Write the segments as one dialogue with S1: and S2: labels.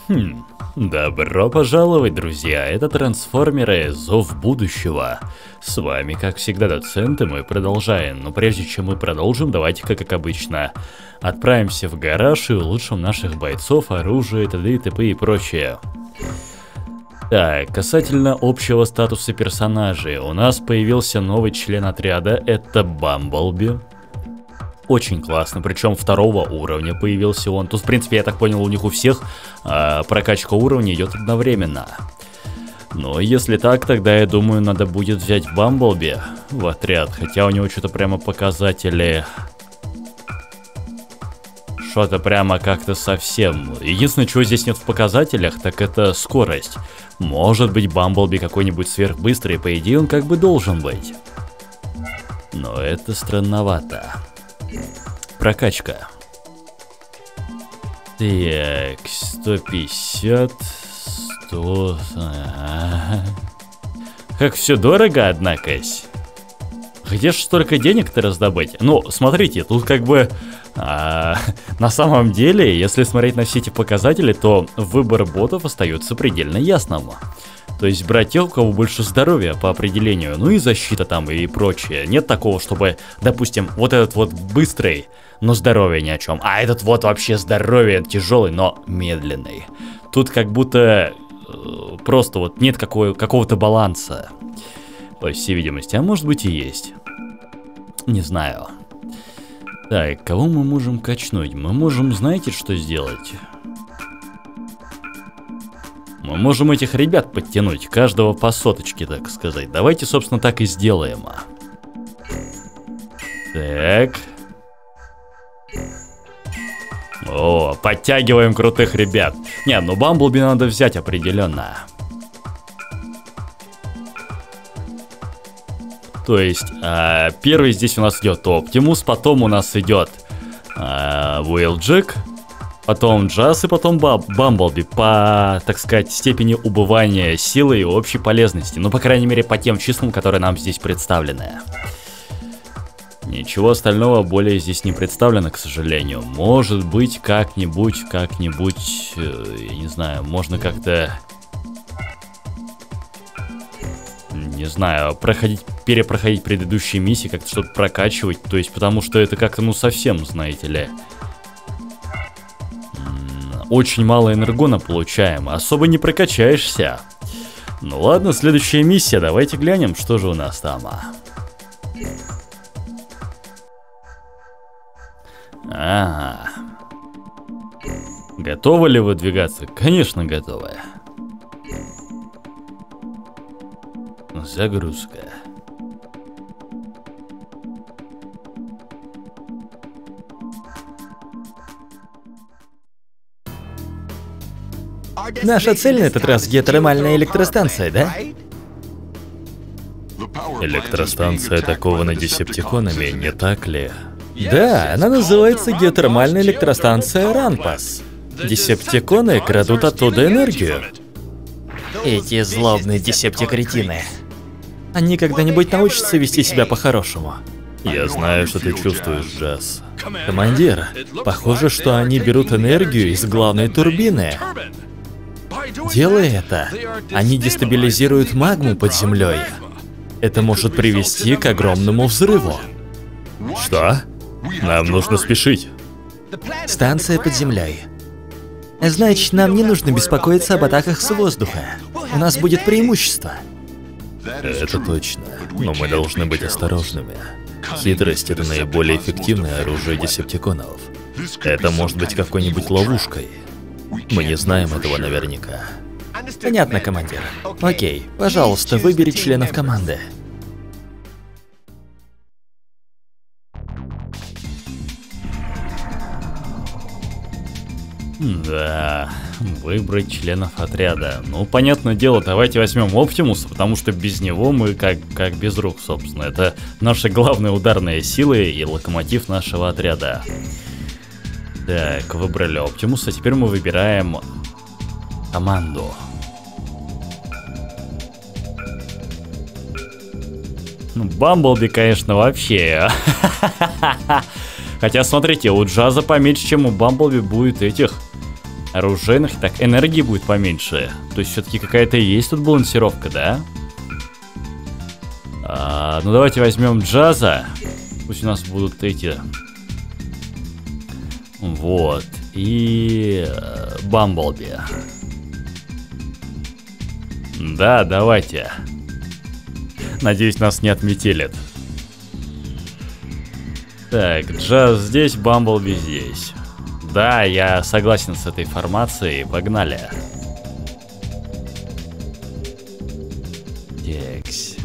S1: Добро пожаловать, друзья, это трансформеры Зов Будущего. С вами, как всегда, Доцент, и мы продолжаем. Но прежде чем мы продолжим, давайте-ка, как обычно, отправимся в гараж и улучшим наших бойцов, оружие, т.д. и т.п. и прочее. Так, касательно общего статуса персонажей, у нас появился новый член отряда, это Бамблби. Очень классно, причем второго уровня появился он. Тут, в принципе, я так понял, у них у всех прокачка уровня идет одновременно. Но если так, тогда я думаю, надо будет взять Бамблби в отряд. Хотя у него что-то прямо показатели... Что-то прямо как-то совсем... Единственное, чего здесь нет в показателях, так это скорость. Может быть, Бамблби какой-нибудь сверхбыстрый, по идее он как бы должен быть. Но это странновато. Прокачка. Так, 150, 100... Как все дорого, однако. Где ж столько денег-то раздобыть? Ну, смотрите, тут как бы... на самом деле, если смотреть на все эти показатели, то выбор ботов остается предельно ясным. То есть брать тех, у кого больше здоровья по определению, ну и защита там и прочее. Нет такого, чтобы, допустим, вот этот вот быстрый, но здоровье ни о чем, а этот вот вообще здоровье тяжелый, но медленный. Тут как будто просто вот нет какого-то баланса, по всей видимости, а может быть и есть. Не знаю. Так, кого мы можем качнуть? Мы можем, знаете, что сделать? Мы можем этих ребят подтянуть, каждого по соточке, так сказать. Давайте, собственно, так и сделаем. Так. О, подтягиваем крутых ребят. Не, ну Бамблби надо взять определенно. То есть, первый здесь у нас идет Оптимус, потом у нас идет Уилджек. Потом Джаз и потом Бамблби по, так сказать, степени убывания силы и общей полезности. Ну, по крайней мере, по тем числам, которые нам здесь представлены. Ничего остального более здесь не представлено, к сожалению. Может быть, как-нибудь, я не знаю, можно как-то... Не знаю, перепроходить предыдущие миссии, как-то что-то прокачивать. То есть, потому что это как-то, ну, совсем, знаете ли... Очень мало энергона получаем, особо не прокачаешься. Ну ладно, следующая миссия, давайте глянем, что же у нас там. Ага. Готовы ли выдвигаться? Конечно, готовы. Загрузка.
S2: Наша цель на этот раз геотермальная электростанция, да?
S1: Электростанция атакована десептиконами, не так ли?
S2: Да, она называется геотермальная электростанция Ранпас. Десептиконы крадут оттуда энергию. Эти злобные десептикретины. Они когда-нибудь научатся вести себя по-хорошему.
S1: Я знаю, что ты чувствуешь, Джаз.
S2: Командир, похоже, что они берут энергию из главной турбины. Делая это, они дестабилизируют магму под землей. Это может привести к огромному взрыву.
S1: Что? Нам нужно спешить.
S2: Станция под землей. Значит, нам не нужно беспокоиться об атаках с воздуха. У нас будет преимущество.
S1: Это точно, но мы должны быть осторожными. Хитрость — это наиболее эффективное оружие десептиконов. Это может быть какой-нибудь ловушкой. Мы не знаем этого наверняка.
S2: Понятно, командир. Окей, пожалуйста, выбери членов команды.
S1: Да, выбрать членов отряда. Ну, понятное дело, давайте возьмем Оптимуса, потому что без него мы как без рук, собственно. Это наша главная ударная сила и локомотив нашего отряда. Так, выбрали Оптимуса, теперь мы выбираем команду. Ну, Бамблби, конечно, вообще. Хотя, смотрите, у Джаза поменьше, чем у Бамблби будет этих оружейных, так энергии будет поменьше. То есть все-таки какая-то есть тут балансировка, да? Ну давайте возьмем Джаза. Пусть у нас будут эти. Вот. И Бамблби. Да, давайте. Надеюсь, нас не отметелят. Так, Джаз здесь, Бамблби здесь. Да, я согласен с этой формацией. Погнали. Текс.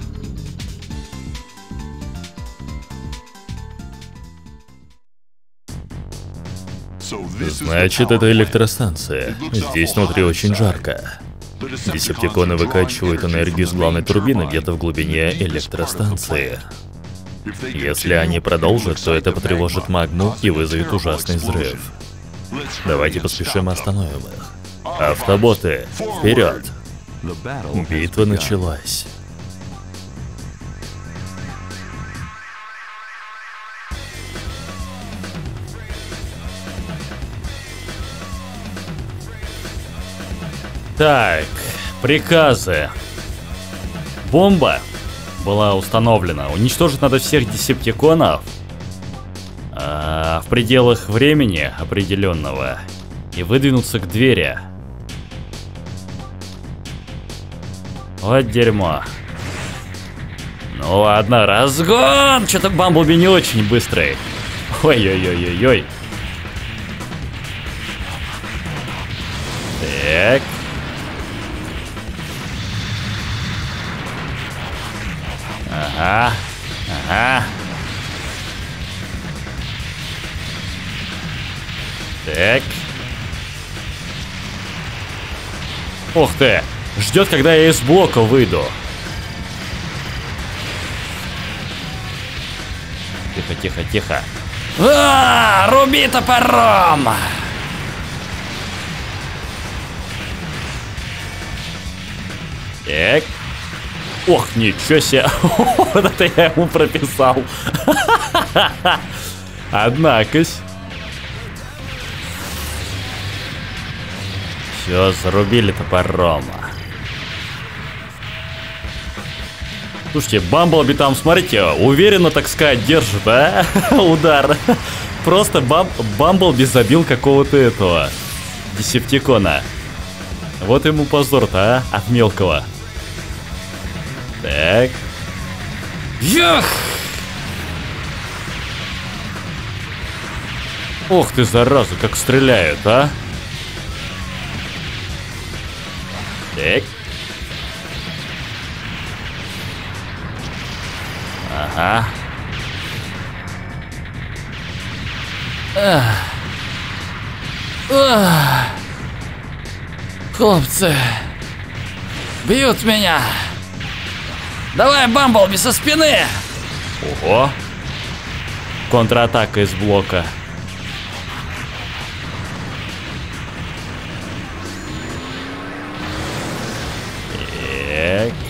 S2: Значит, это электростанция. Здесь внутри очень жарко. Десептиконы выкачивают энергию с главной турбины где-то в глубине электростанции. Если они продолжат, то это потревожит магму и вызовет ужасный взрыв. Давайте поспешим и остановим их. Автоботы, вперед! Битва началась.
S1: Так, приказы. Бомба была установлена. Уничтожить надо всех десептиконов в пределах времени определенного и выдвинуться к двери. Вот дерьмо. Ну ладно, разгон! Что-то Бамблби не очень быстрый. Ой-ой-ой-ой-ой. Так. Ага, ага. Так. Ух ты! Ждет, когда я из блока выйду. Тихо, тихо, тихо. Руби топором! Так. Ох, ничего себе. Вот это я ему прописал. Однакось. Все, зарубили топором. Слушайте, Бамблби там, смотрите, уверенно, так сказать, держит, а? Удар. Просто Бамблби забил какого-то этого десептикона. Вот ему позор-то, а? От мелкого. Так. Ях! Ох ты, зараза, как стреляют, а? Так. Ага. Хлопцы, бьют меня. Давай, Бамблби, со спины! Ого! Контратака из блока. Так.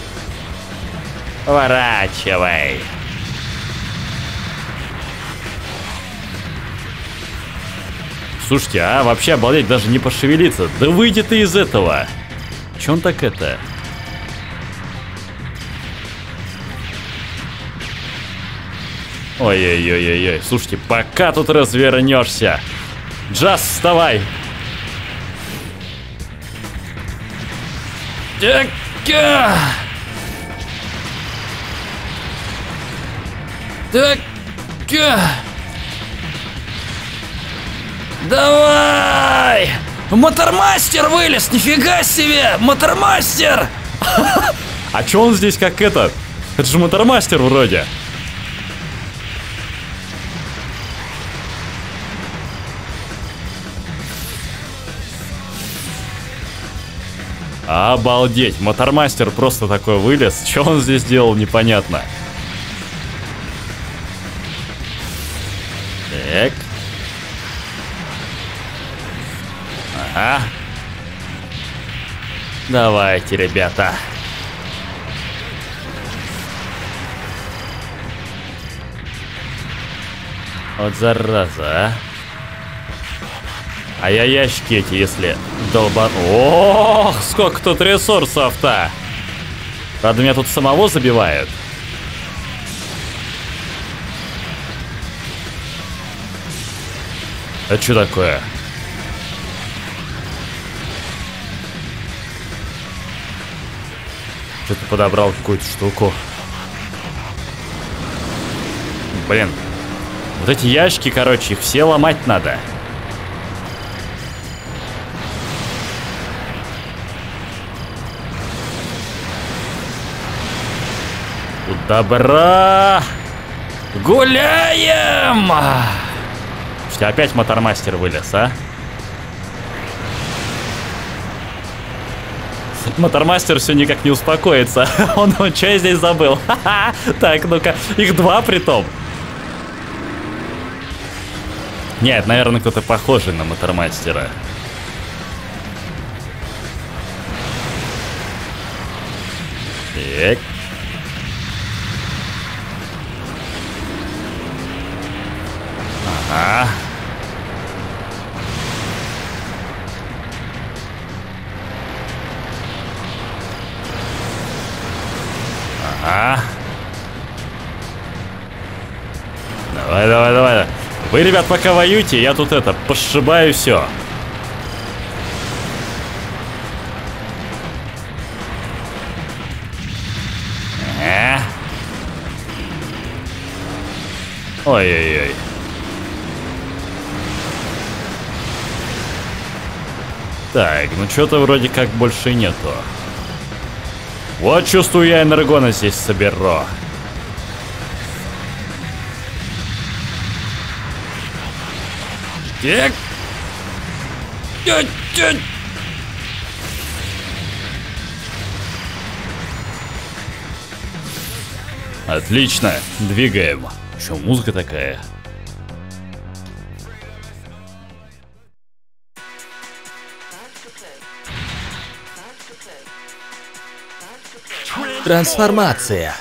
S1: Поворачивай. Слушайте, а вообще обалдеть, даже не пошевелиться. Да выйди ты из этого. Че он так это? Ой-ой-ой-ой-ой. Слушайте, пока тут развернешься. Джаз, вставай. Так. Так. Давай! Мотормастер вылез, нифига себе! Мотормастер! А чё он здесь как этот? Это же Мотормастер вроде. Обалдеть, Мотормастер просто такой вылез. Что он здесь делал, непонятно. Так. Ага. Давайте, ребята. Вот зараза, а. А я ящики эти, если долба... Ох, сколько тут ресурсов-то! Правда, меня тут самого забивают. А что такое? Что-то подобрал какую-то штуку. Блин. Вот эти ящики, короче, их все ломать надо. Добра! Гуляем! Что, опять Мотормастер вылез, а? Мотормастер все никак не успокоится. Он что я здесь забыл? Так, ну-ка, их два притом. Нет, наверное, кто-то похожий на Мотормастера. Так. Ага. Ага. Давай, давай, давай. Вы, ребят, пока воюете, я тут это, пошибаю все. Ой-ой-ой. Так, ну что-то вроде как больше нету. Вот чувствую, я энергона здесь соберу. Так. Отлично, двигаем. Что, музыка такая?
S2: Трансформация.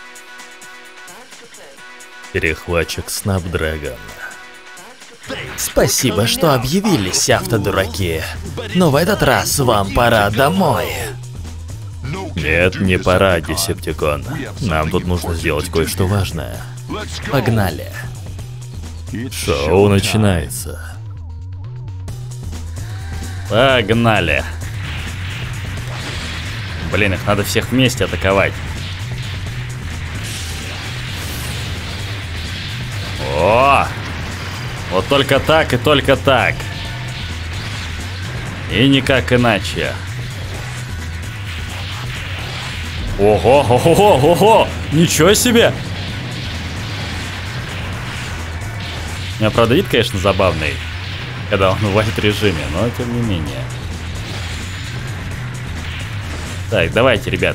S1: Перехватчик Snapdragon.
S2: Спасибо, что объявились, автодураки. Но в этот раз вам пора домой.
S1: Нет, не пора, Десептикон. Нам тут нужно сделать кое-что важное.
S2: Погнали.
S1: Шоу начинается. Погнали. Блин, их надо всех вместе атаковать. О! Вот только так и только так. И никак иначе. Ого, ого, ого! Ничего себе! У меня, правда, вид, конечно, забавный, когда он в лайт-режиме, но тем не менее. Так, давайте, ребят.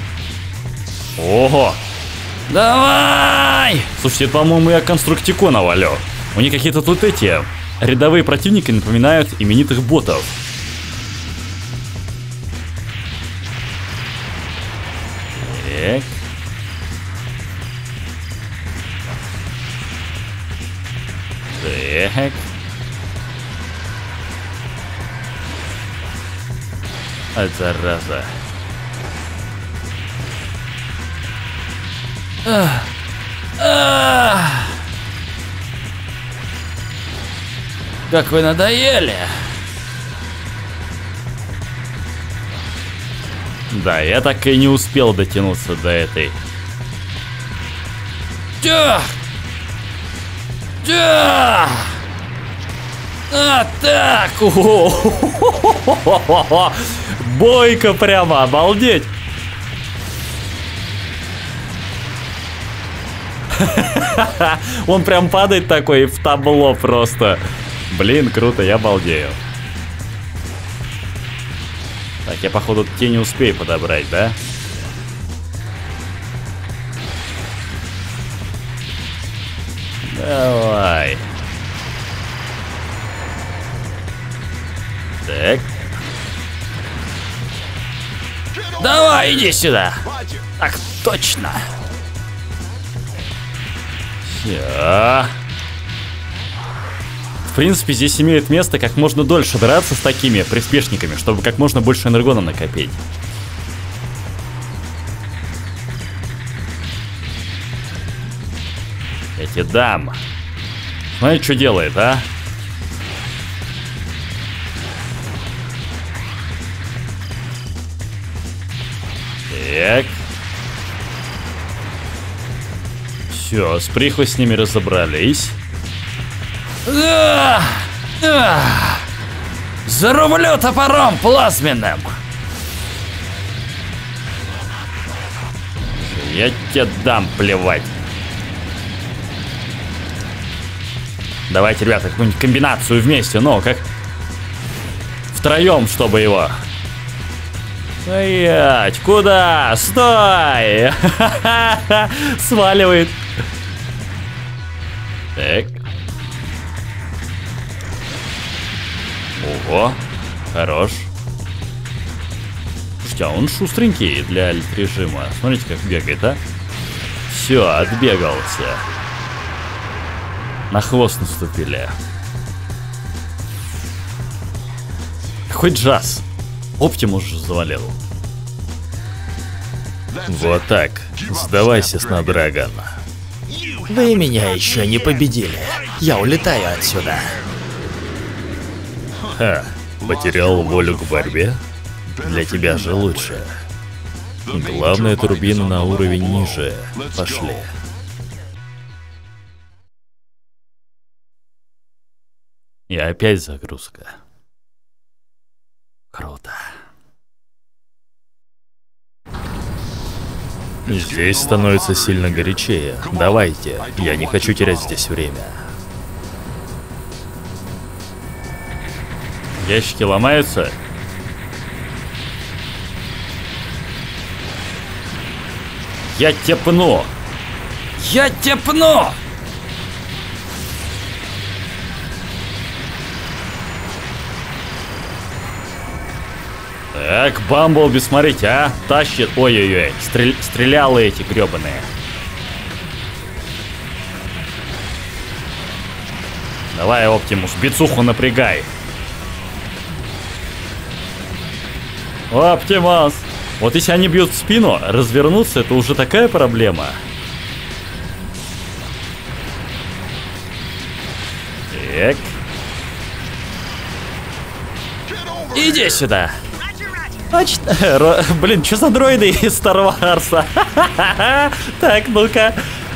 S1: Ого! Давай! Слушайте, по-моему, я конструктику навалю. У них какие-то тут эти рядовые противники напоминают именитых ботов. Так. Так. Ай, зараза. Как вы надоели. Да, я так и не успел дотянуться до этой. А, так! Бойко прямо, обалдеть! Он прям падает такой в табло просто. Блин, круто, я балдею. Так, я походу те не успею подобрать, да? Давай. Так. Давай, иди сюда. Так, точно. Все. принципе, здесь имеет место как можно дольше драться с такими приспешниками, чтобы как можно больше энергона накопить. Я тебе дам. Смотри, что делает, а? Так. Все, с прихвостнями разобрались. Зарублю топором плазменным. Я тебе дам, плевать. Давайте, ребята, какую-нибудь комбинацию вместе, но как втроем, чтобы его. Стоять! Куда? Стой! Сваливает. Так. Ого, хорош. Слушайте, а он шустренький для альт-режима. Смотрите, как бегает, а? Все, отбегался. На хвост наступили. Какой джаз. Оптимус же завалил.
S2: Вот так. Сдавайся, Снодрагон. Вы меня еще не победили. Я улетаю отсюда. Ха, потерял волю к борьбе? Для тебя же лучше. Главная турбина на уровень ниже. Пошли.
S1: И опять загрузка. Круто.
S2: Здесь становится сильно горячее. Давайте, я не хочу терять здесь время.
S1: Ящики ломаются. Я тебя пну! Я тебя пну! Так, Бамблби, смотрите, а? Тащит. Ой-ой-ой. Стрелялы эти гребаные. Давай, Оптимус, бицуху напрягай. Оптимус! Вот если они бьют в спину, развернуться — это уже такая проблема. Так. Иди сюда. Точно. Блин, что за дроиды из Star Wars? Так, ну-ка.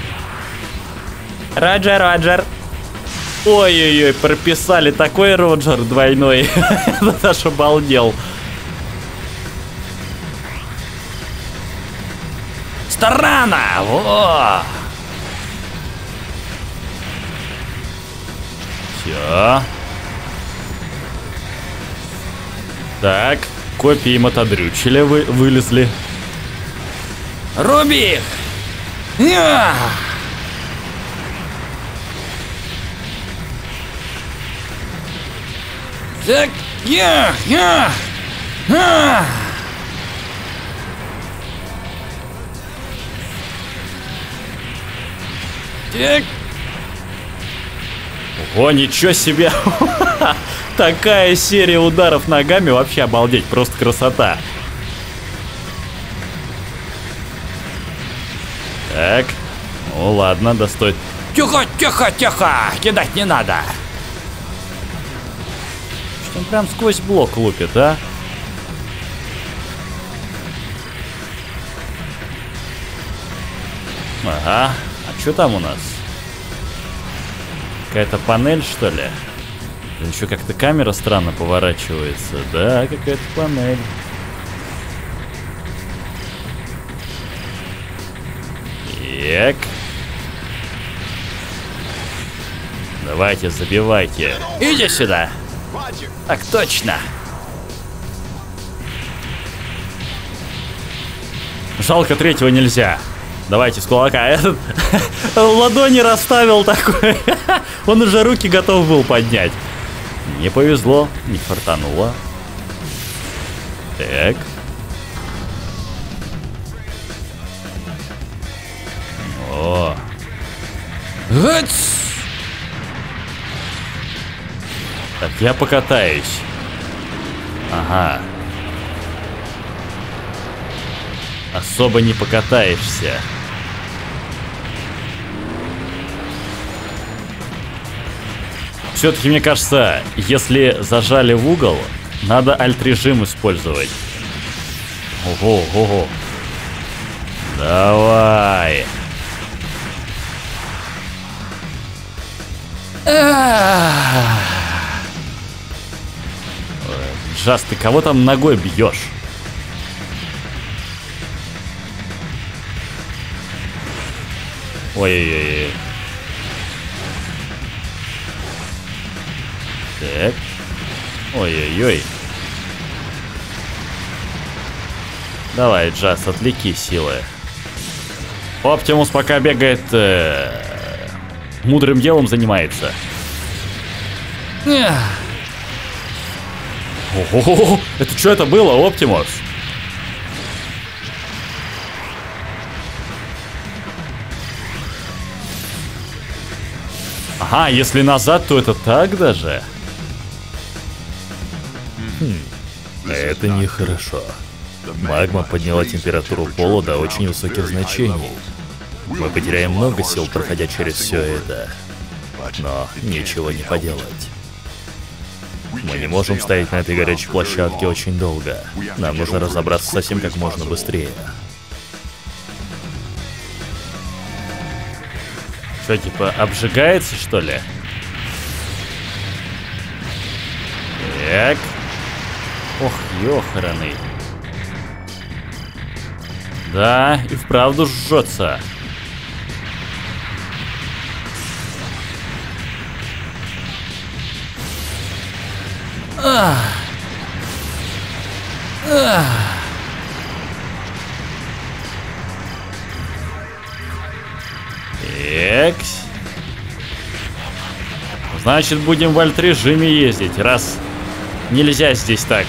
S1: Роджер, Роджер. Ой-ой-ой, прописали такой Роджер двойной. Это аж обалдел. Старана! Во! Все. Так, копии мотодрючеля вылезли. Руби их! Так, Так. О, ничего себе! Такая серия ударов ногами, вообще обалдеть, просто красота. Так, ну ладно, достоит. Тихо, тихо, тихо, кидать не надо. Что он прям сквозь блок лупит, а? Ага, а что там у нас? Какая-то панель, что ли? Еще как-то камера странно поворачивается. Да, какая-то панель. Так. Давайте, забивайте. Иди сюда. Так точно. Жалко, третьего нельзя. Давайте с кулака. Этот ладони расставил такой. Он уже руки готов был поднять. Не повезло, не фартануло. Так. О. Я покатаюсь. Ага. Особо не покатаешься. Все-таки, мне кажется, если зажали в угол, надо альт-режим использовать. Ого, ого. Давай. Джаз, ты кого там ногой бьешь? Ой-ой-ой. Так. Ой-ой-ой. Давай, Джаз, отвлеки силы. Оптимус пока бегает, мудрым делом занимается. Ого, это что это было, Оптимус? Ага, если назад, то это так даже?
S2: Это нехорошо. Магма подняла температуру пола до очень высоких значений. Мы потеряем много сил, проходя через все это. Но ничего не поделать. Мы не можем стоять на этой горячей площадке очень долго. Нам нужно разобраться со всем как можно быстрее.
S1: Что, типа, обжигается, что ли? Так. Ох, ёханый. Да, и вправду жжется. Экс. Значит, будем в альт-режиме ездить, раз нельзя здесь так.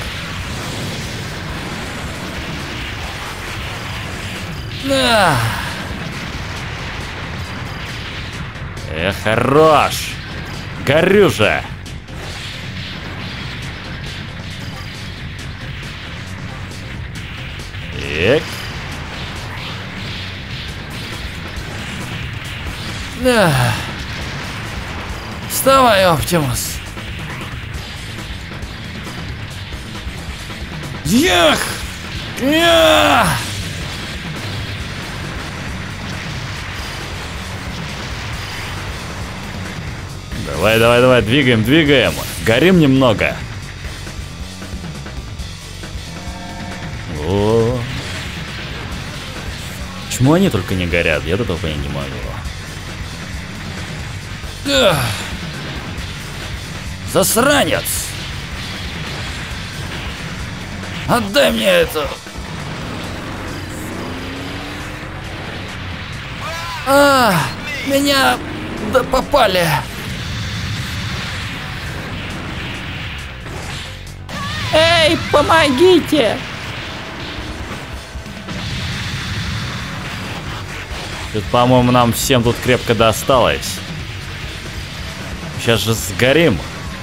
S1: Хорош. Горю же. Так.
S3: Вставай, Оптимус. Ях!
S1: Давай, давай, давай, двигаем, двигаем. Горим немного. О. Почему они только не горят? Я этого понять не могу.
S3: Засранец! Отдай мне это! Меня попали! Эй, помогите!
S1: Тут, по-моему, нам всем тут крепко досталось. Сейчас же сгорим.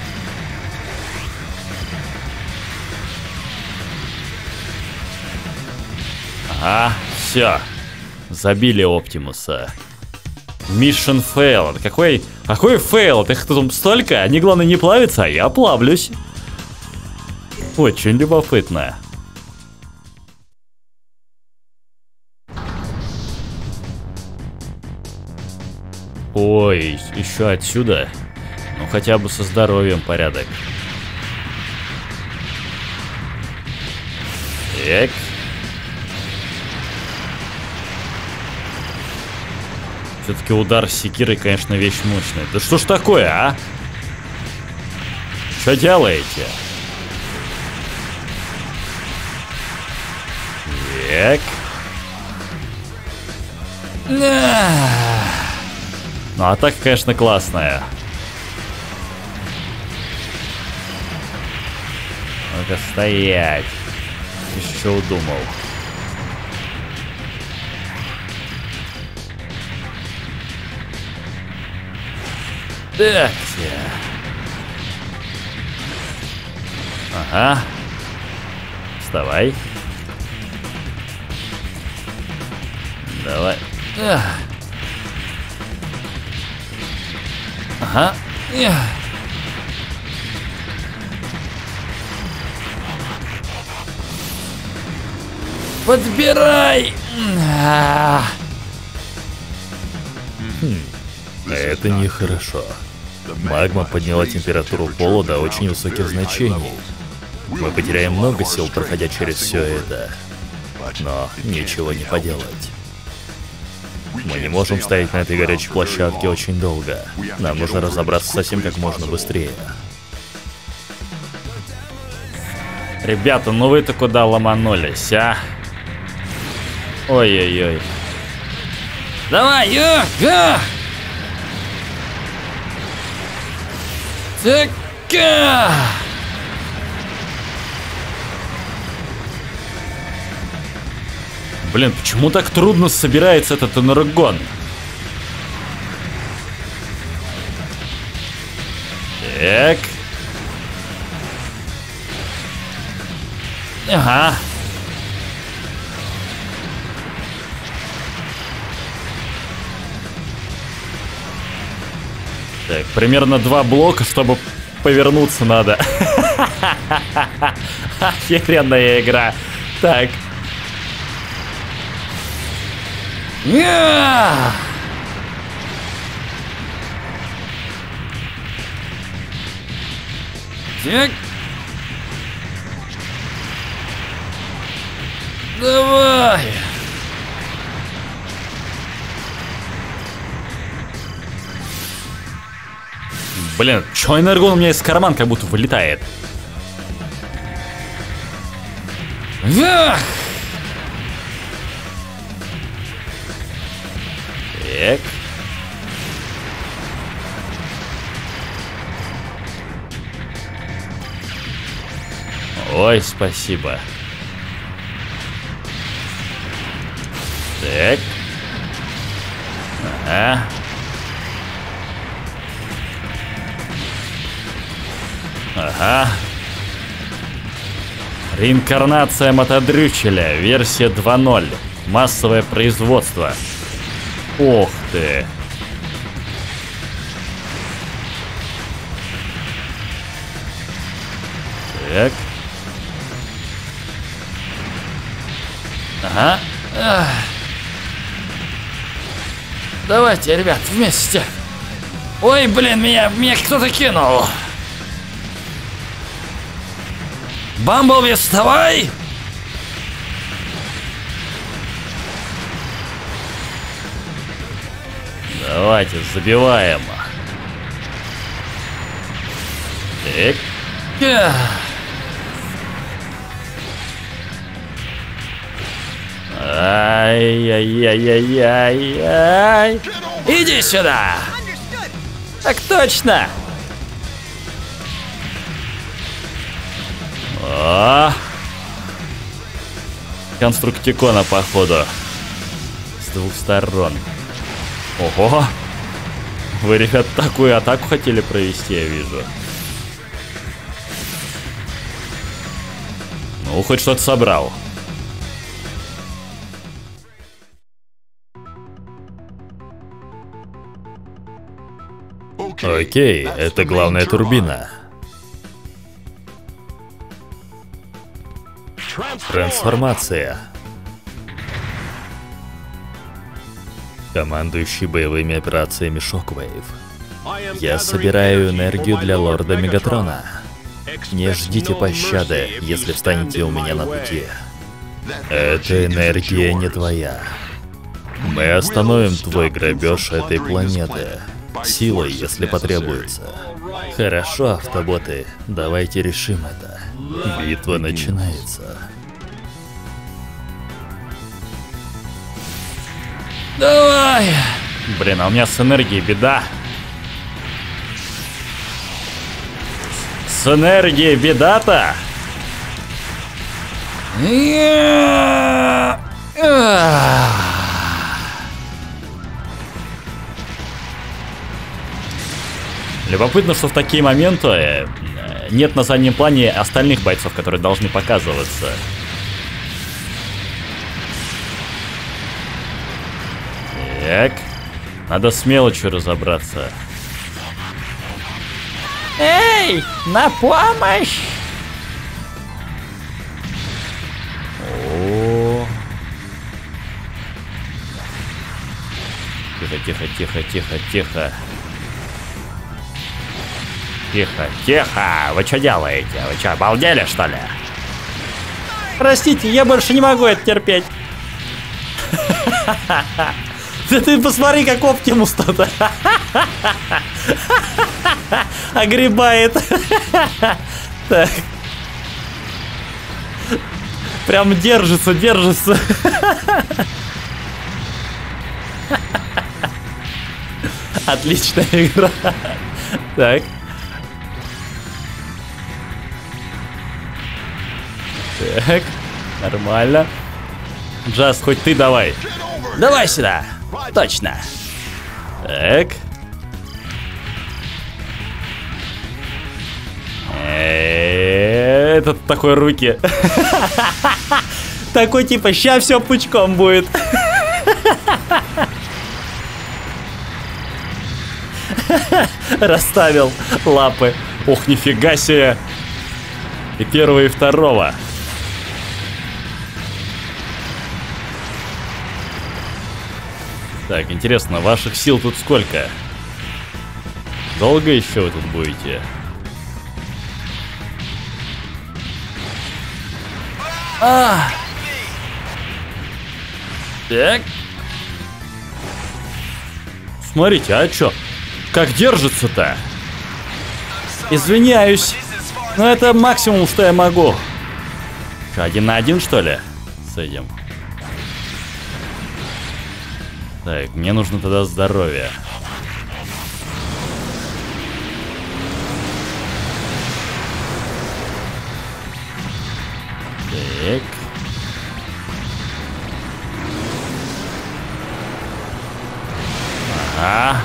S1: Ага, все. Забили Оптимуса. Mission failed. Какой фейл? Их тут столько, они, главное, не плавятся, а я плавлюсь. Очень любопытно. Ой, еще отсюда. Ну, хотя бы со здоровьем порядок. Так. Все-таки удар с секирой, конечно, вещь мощная. Да что ж такое, а? Что делаете? Так. Ну, атака, конечно, классная. Ну-ка, стоять. Еще удумал. Так. Ага. Вставай. Давай. Ага.
S3: Подбирай!
S2: Это нехорошо. Магма подняла температуру пола до очень высоких значений. Мы потеряем много сил, проходя через все это. Но ничего не поделать. Мы не можем стоять на этой горячей площадке очень долго. Нам нужно разобраться совсем как можно быстрее.
S1: Ребята, ну вы-то куда ломанулись, а? Ой-ой-ой.
S3: Давай, Так.
S1: Блин, почему так трудно собирается этот энергон? Так. Ага. Так, примерно 2 блока, чтобы повернуться надо. Охеренная игра. Так.
S3: Так. Давай.
S1: Блин, чё энергон у меня из кармана как будто вылетает? Так. Ой, спасибо. Так. Ага. Ага. Реинкарнация мотодрючеля, версия 2.0. Массовое производство. Ох ты. Так. Ага.
S3: Давайте, ребят, вместе. Ой, блин, меня кто-то кинул. Бамблби, вставай!
S1: Давайте, забиваем. Так. Ай-яй-яй-яй-яй.
S3: Иди сюда!
S1: Так точно. О! Конструктикона, походу. С 2 сторон. Ого! Вы, ребят, такую атаку хотели провести, я вижу. Ну, хоть что-то собрал.
S2: Окей, это главная турбина. Трансформация. Командующий боевыми операциями Шоквейв. Я собираю энергию для лорда Мегатрона. Не ждите пощады, если встанете у меня на пути. Эта энергия не твоя. Мы остановим твой грабеж этой планеты. Силой, если потребуется. Хорошо, автоботы, давайте решим это. Битва начинается.
S3: Давай!
S1: Блин, а у меня с энергией беда. С энергией беда-то?
S2: Любопытно, что в такие моменты
S1: нет на заднем плане остальных бойцов, которые должны показываться. Так, надо с мелочью разобраться.
S3: Эй, на помощь!
S1: О. Тихо, тихо, тихо, тихо, тихо. Тихо, тихо! Вы что делаете? Вы что, обалдели, что ли?
S2: Простите, я больше не могу это терпеть. Да ты посмотри, как Оптимус тут огребает. Так. Прям держится, держится. Отличная игра. Так. Так, нормально. Джаз, хоть ты давай.
S3: Давай сюда. Точно.
S1: Так. Этот такой руки.
S2: Такой типа, ща все пучком будет.
S1: Расставил лапы. Ох, нифига себе. И первого, и второго. Так, интересно, ваших сил тут сколько? Долго еще вы тут будете?
S3: Так.
S1: Смотрите, а чё? Как держится-то? Извиняюсь, но это максимум, что я могу. Что, 1 на 1, что ли? С этим. Так, мне нужно тогда здоровье. Так. Ага.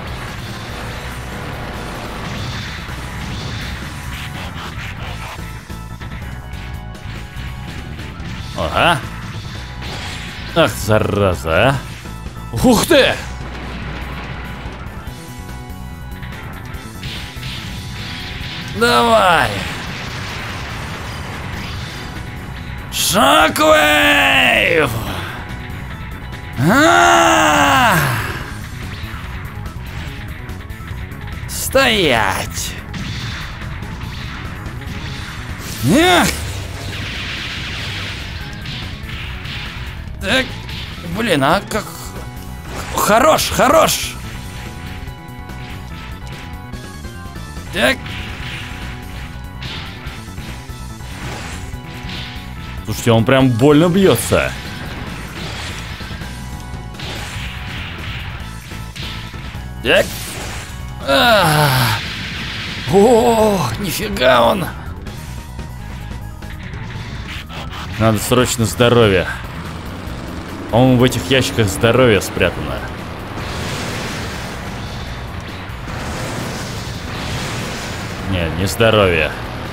S1: Ага. Ах, зараза, а.
S3: Ух ты! Давай! Шоквейв! Стоять! Эх! Так, блин, а как... Хорош, хорош! Так.
S1: Слушайте, он прям больно бьется.
S3: Так. О, нифига он.
S1: Надо срочно здоровье. По-моему, в этих ящиках здоровье спрятано. Нет, не здоровье.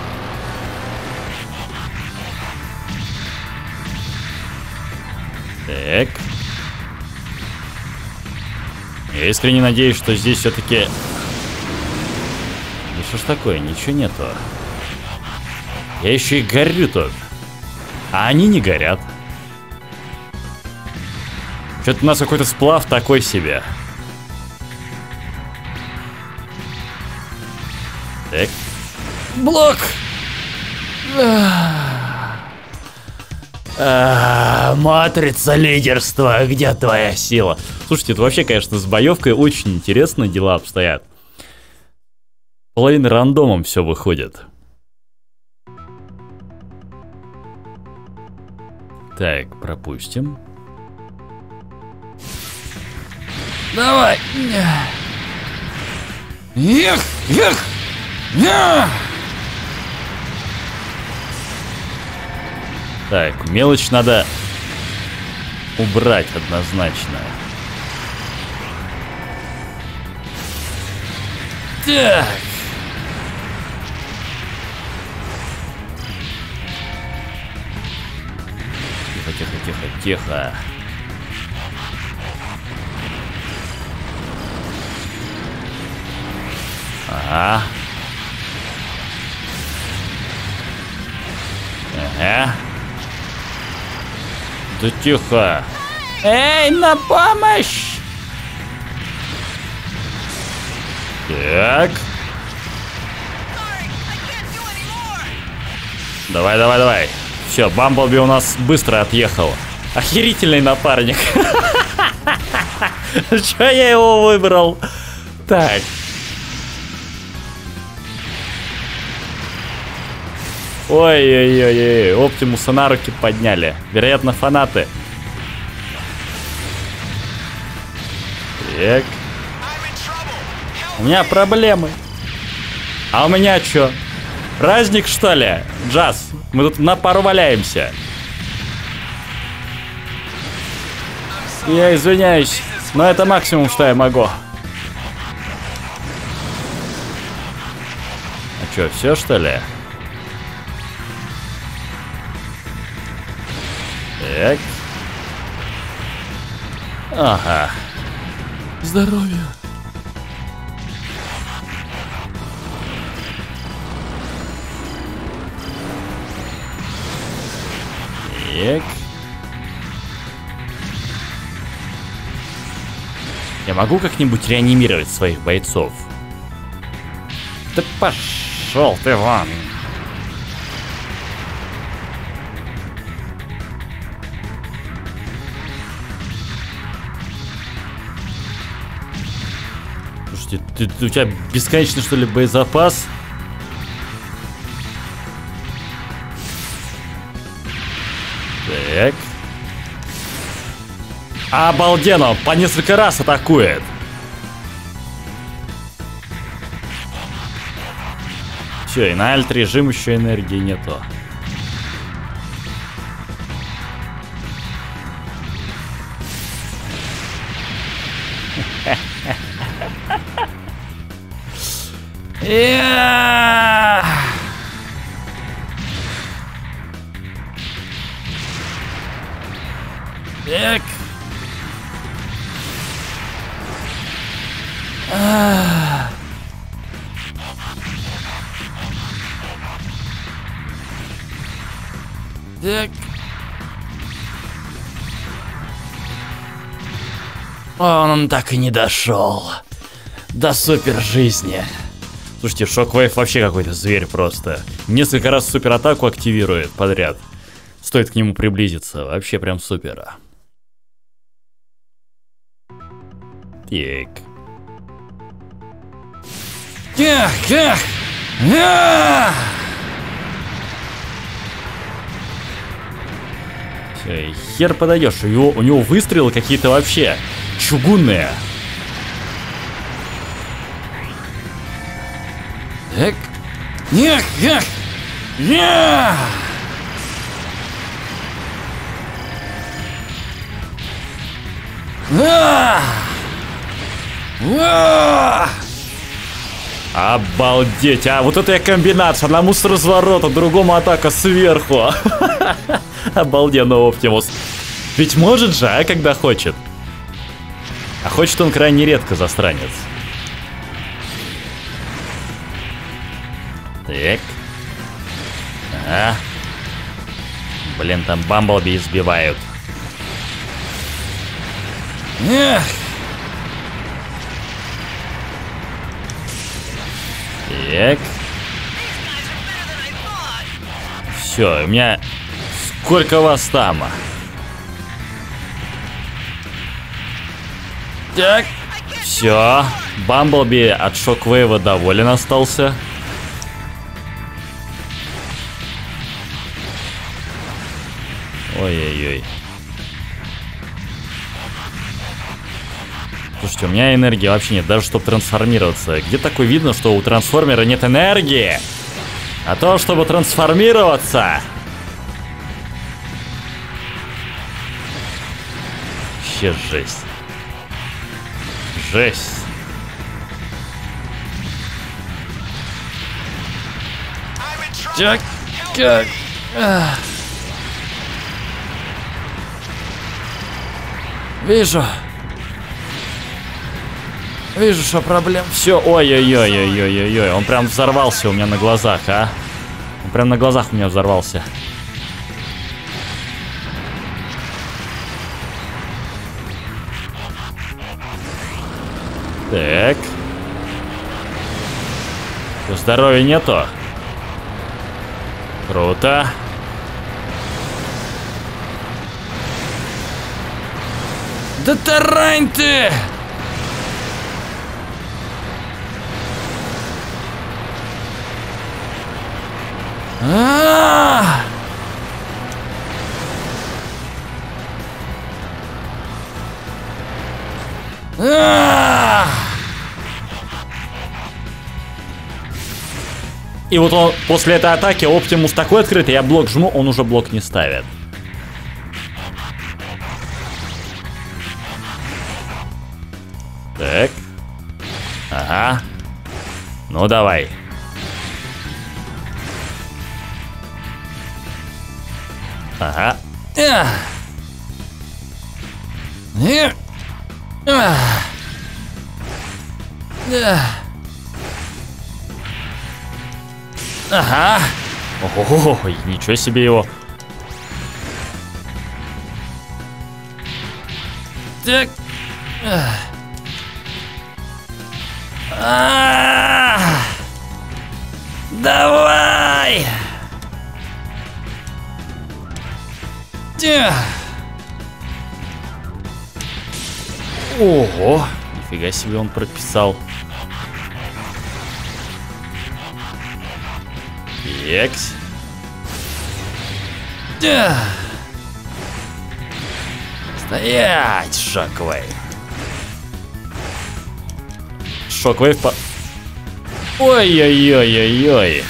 S1: Так. Я искренне надеюсь, что здесь все-таки... Да что ж такое, ничего нету. Я еще и горю тут. А они не горят. Что-то у нас какой-то сплав такой себе. Так.
S3: Блок!
S1: Матрица лидерства, где твоя сила? Слушайте, это вообще, конечно, с боевкой очень интересно дела обстоят. Половина рандомом все выходит. Так, пропустим.
S3: Давай! Эх! Эх! Эх!
S1: Так, мелочь надо убрать однозначно.
S3: Так.
S1: тихо, тихо, тихо. Ага. Ага. Да тихо.
S3: Эй, на помощь!
S1: Так. Давай, давай, давай. Все, Бамблби у нас быстро отъехал. Охерительный напарник. Че я его выбрал? Так. Ой-ой-ой, Оптимуса на руки подняли. Вероятно, фанаты. Так. У меня проблемы. А у меня что? Праздник, что ли? Джаз. Мы тут на пару валяемся. Я извиняюсь, но это максимум, что я могу. А что, все, что ли? Так. Ага.
S2: Здоровья.
S1: Так. Я могу как-нибудь реанимировать своих бойцов?
S3: Да пошел ты вон.
S1: Слушайте, у тебя бесконечный, что ли, боезапас? Так. Обалденно, по несколько раз атакует. Все, и на альт-режим еще энергии нету. Так. Так. Он так и не дошел до супер жизни. Слушайте, Шоквейв вообще какой-то зверь просто. Несколько раз суператаку активирует подряд. Стоит к нему приблизиться. Вообще прям супер. Так. Все, и хер подойдешь. У него выстрелы какие-то вообще чугунные.
S3: Так.
S1: Обалдеть, а вот эта комбинация, одному с разворота, другому атака сверху. Обалденно, Оптимус. Ведь может же, а, когда хочет. А хочет он крайне редко, засранец. Так. Ага. Блин, там Бамблби избивают. Так. Все, у меня... Сколько вас там? Так. Все. Бамблби от Шоквейва доволен остался. Ой-ой-ой. Слушайте, у меня энергии вообще нет, даже чтобы трансформироваться. Где такое видно, что у трансформера нет энергии? А то, чтобы трансформироваться... Вообще жесть. Жесть.
S3: Так, как?
S1: Вижу. Вижу, что проблем. Все, ой-ой-ой-ой-ой-ой. Он прям взорвался у меня на глазах, а? Он прям на глазах у меня взорвался. Так. Здоровья нету. Круто.
S3: Да тарань ты!
S1: И вот он после этой атаки Оптимус такой открытый, я блок жму, он уже блок не ставит. Так. Ага. Ну давай. Ага.
S3: Ага.
S1: Ой, ничего себе его.
S3: Так. Давай.
S1: Ого, нифига себе он прописал. Екс.
S3: Стоять, Шоквейв.
S1: Шоквейв по... Ой-ой-ой-ой-ой.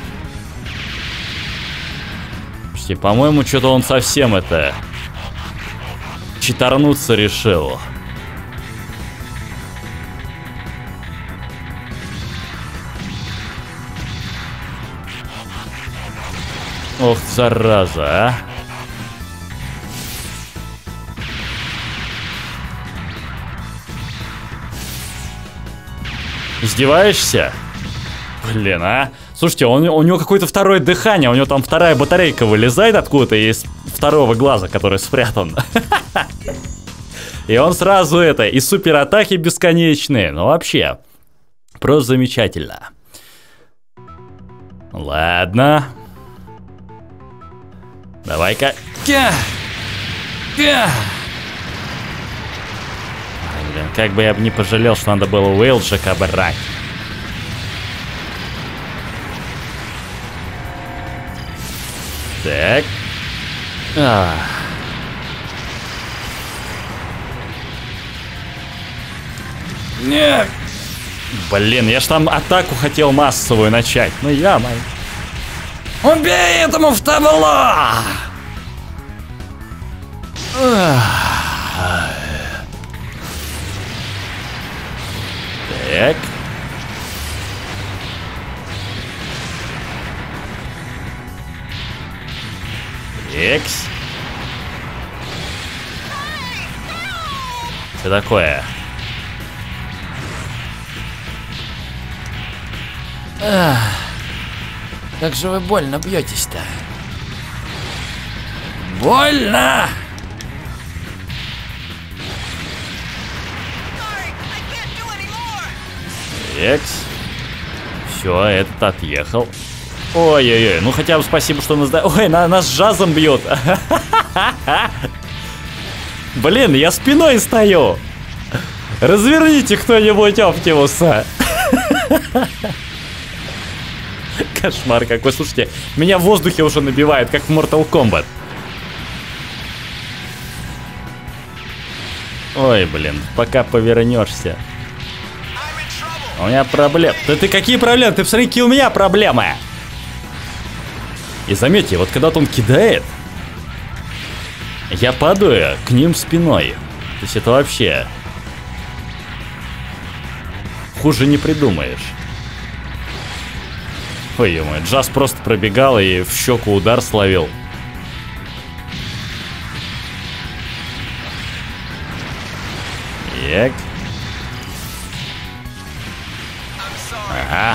S1: По-моему, что-то он совсем это... читарнуться решил. Ох, зараза, а. Издеваешься? Блин, а? Слушайте, у него какое-то второе дыхание, у него там вторая батарейка вылезает откуда-то из второго глаза, который спрятан. И он сразу это, и суператаки бесконечные. Ну вообще, просто замечательно. Ладно. Давай-ка. Блин, как бы я бы не пожалел, что надо было Уэйлджика брать. Так.
S3: Нет.
S1: Блин, я ж там атаку хотел массовую начать. Ну я-май.
S3: Убей этому в табло!
S1: Так. Экс. Что такое?
S3: Как же вы больно бьетесь-то? Больно!
S1: Экс. Все, этот отъехал. Ой-ой-ой, ну хотя бы спасибо, что нас... Ой, нас джазом бьет. Блин, я спиной стою. Разверните кто-нибудь Оптимуса. Кошмар какой. Слушайте, меня в воздухе уже набивает, как в Mortal Kombat. Ой, блин, пока повернешься. У меня проблемы. Да ты какие проблемы? Ты посмотри, какие у меня проблемы. И заметьте, вот когда-то он кидает, я падаю к ним спиной. То есть это вообще... Хуже не придумаешь. Ой, ё-моё, Джаз просто пробегал и в щеку удар словил. Так. Ага.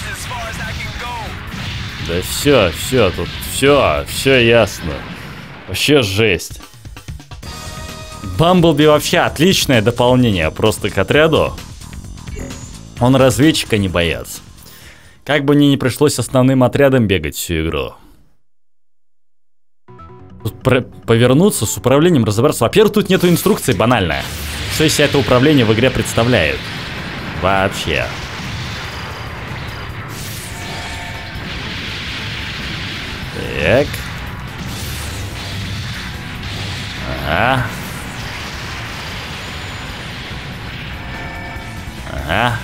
S1: Да все, тут все ясно. Вообще жесть. Бамблби вообще отличное дополнение просто к отряду. Он разведчик, а не боец. Как бы мне не пришлось основным отрядом бегать всю игру. Тут повернуться, с управлением разобраться. Во-первых, тут нету инструкции, банальная. Что из себя это управление в игре представляет? Вообще. Так. Ага. Ага.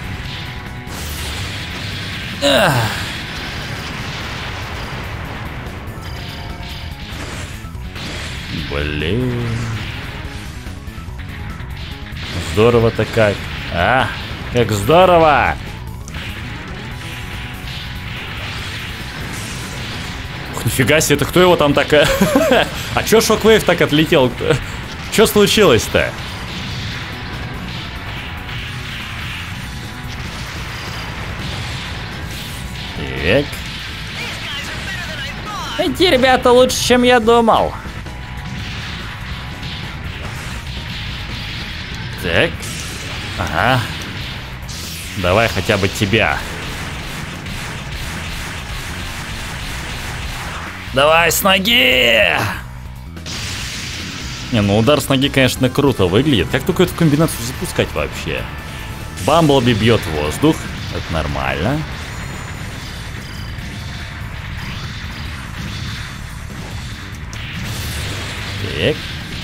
S1: Блин. Здорово-то как. Как здорово! Ух, нифига себе, это кто его там так... А чё Шоквейв так отлетел? Чё случилось-то? Так.
S3: Эти ребята лучше, чем я думал.
S1: Так. Ага. Давай хотя бы тебя.
S3: Давай с ноги!
S1: Не, ну удар с ноги, конечно, круто выглядит. Как только эту комбинацию запускать вообще? Бамблби бьет воздух. Это нормально. Так.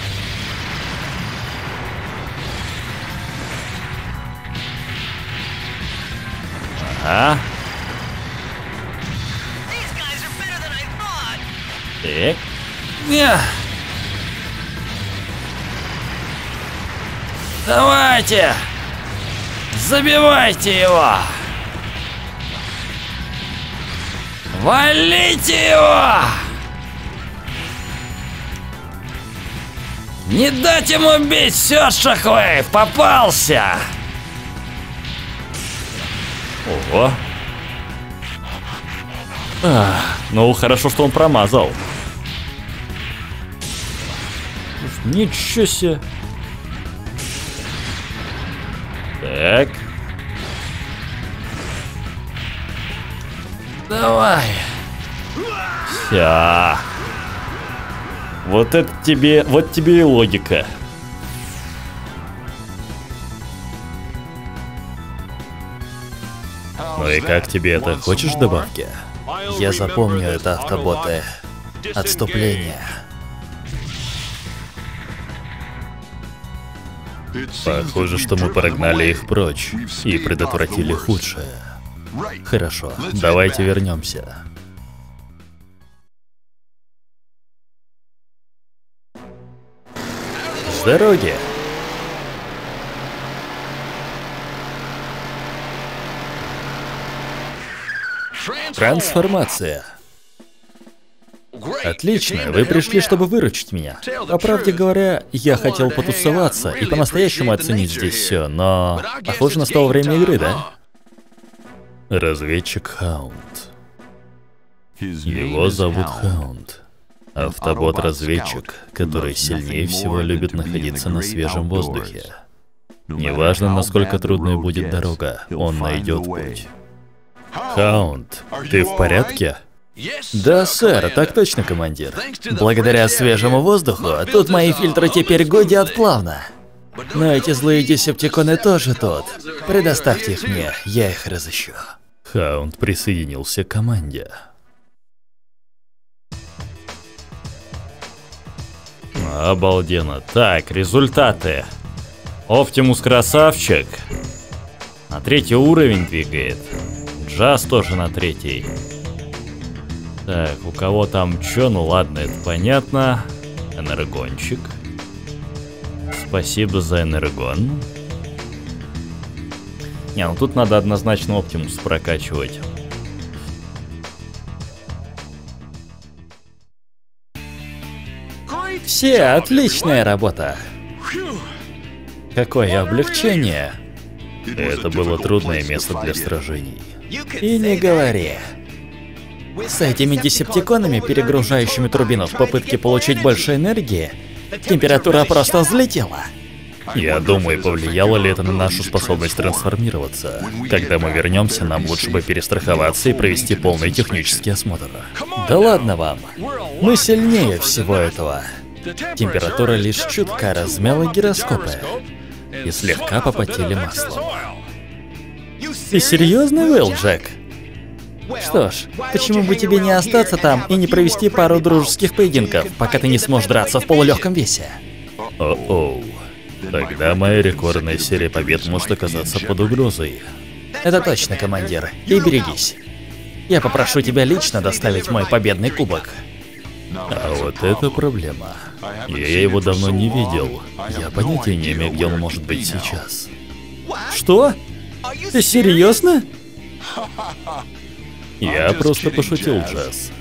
S1: Ага. Так.
S3: Давайте! Забивайте его! Валите его! Не дать ему бить! Все, Шоквейв, попался!
S1: Ого. Ну, хорошо, что он промазал. Ничего себе. Так.
S3: Давай.
S1: Вся. Вот это тебе, вот тебе и логика.
S2: Ну и как тебе это? Хочешь добавки? Я запомню это, автоботы. Отступление. Похоже, что мы прогнали их прочь и предотвратили худшее. Хорошо, давайте вернемся. С дороги. Трансформация. Отлично, вы пришли, чтобы выручить меня. По правде говоря, я хотел потусоваться и по-настоящему оценить здесь все, но... Похоже, настало время игры, да? Разведчик Хаунд. Его зовут Хаунд. Автобот-разведчик, который сильнее всего любит находиться на свежем воздухе. Неважно, насколько трудной будет дорога, он найдет путь. Хаунд, ты в порядке? Да, сэр, так точно, командир. Благодаря свежему воздуху, тут мои фильтры теперь гудят плавно. Но эти злые десептиконы тоже тут. Предоставьте их мне, я их разыщу. Хаунд присоединился к команде.
S1: Обалденно. Так, результаты. Оптимус красавчик. На 3-й уровень двигает. Джаз тоже на 3-й. Так, у кого там чё? Ну ладно, это понятно. Энергончик. Спасибо за энергон. Не, ну тут надо однозначно Оптимус прокачивать.
S2: Все, отличная работа. Какое облегчение.
S1: Это было трудное место для сражений.
S2: И не говори. С этими десептиконами, перегружающими турбину в попытке получить больше энергии, температура просто взлетела.
S1: Я думаю, повлияло ли это на нашу способность трансформироваться. Когда мы вернемся, нам лучше бы перестраховаться и провести полный технический осмотр.
S2: Да ладно вам. Мы сильнее всего этого. Температура лишь чутка размяла гироскопы и слегка попотели маслом. Ты серьезно, Уилджек? Что ж, почему бы тебе не остаться там и не провести пару дружеских поединков, пока ты не сможешь драться в полулегком весе?
S1: О-оу. Тогда моя рекордная серия побед может оказаться под угрозой.
S2: Это точно, командир. И берегись. Я попрошу тебя лично доставить мой победный кубок.
S1: А вот это проблема. Я его давно не видел. Я понятия не имею, где он может быть сейчас.
S2: Что? Ты серьезно?
S1: Я просто пошутил, Джаз.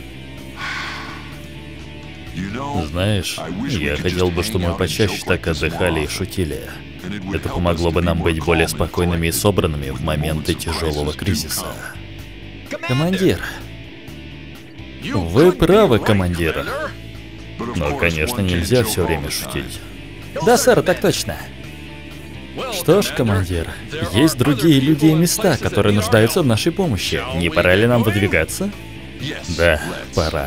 S1: Знаешь, я хотел бы, чтобы мы почаще так отдыхали и шутили. Это помогло бы нам быть более спокойными и собранными в моменты тяжелого кризиса.
S2: Командир. Вы правы, командир.
S1: Но, конечно, нельзя все время шутить.
S2: Да, сэр, так точно. Что ж, командир, есть другие люди и места, которые нуждаются в нашей помощи. Не пора ли нам выдвигаться?
S1: Да, пора.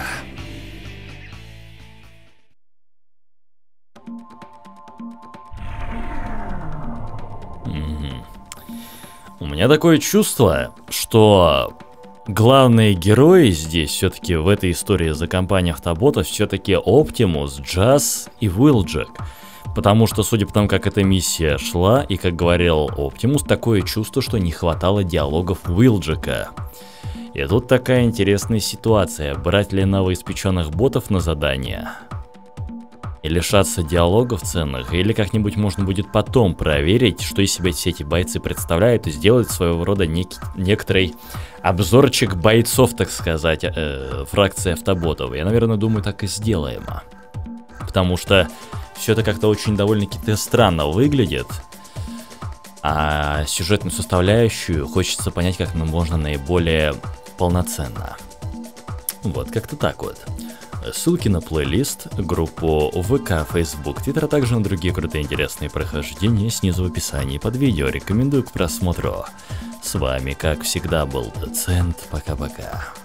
S1: У меня такое чувство, что главные герои здесь все-таки в этой истории за компанией автоботов все-таки Оптимус, Джаз и Уилджек. Потому что, судя по тому, как эта миссия шла, и как говорил Оптимус, такое чувство, что не хватало диалогов Уилджека. И тут такая интересная ситуация, брать ли новоиспеченных ботов на задание, и лишаться диалогов ценных, или как-нибудь можно будет потом проверить, что из себя все эти бойцы представляют, и сделать своего рода некоторый обзорчик бойцов, так сказать, фракции автоботов. Я, наверное, думаю, так и сделаем. Потому что все это как-то очень довольно-таки странно выглядит. А сюжетную составляющую хочется понять, как можно наиболее полноценно. Вот, как-то так вот. Ссылки на плейлист, группу ВК, Facebook, Twitter, а также на другие крутые интересные прохождения снизу в описании под видео. Рекомендую к просмотру. С вами, как всегда, был Доцент. Пока-пока.